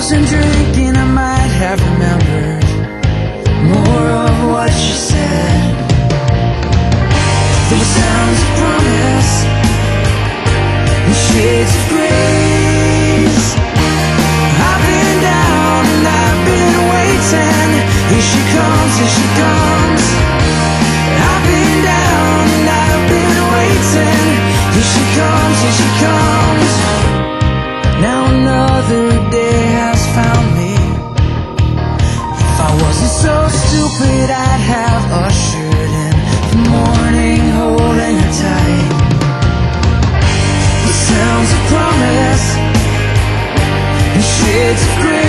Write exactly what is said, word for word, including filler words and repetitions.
wasn't drinking, I might have remembered more of what she said. There were sounds of promise and shades of grace. I've been down and I've been waiting. Here she comes, here she comes. I've been down and I've been waiting. Here she comes, here she comes. Now another day has found me. If I wasn't so stupid, I'd have ushered in the morning, holding her tight. The sounds of promise and shades of gray.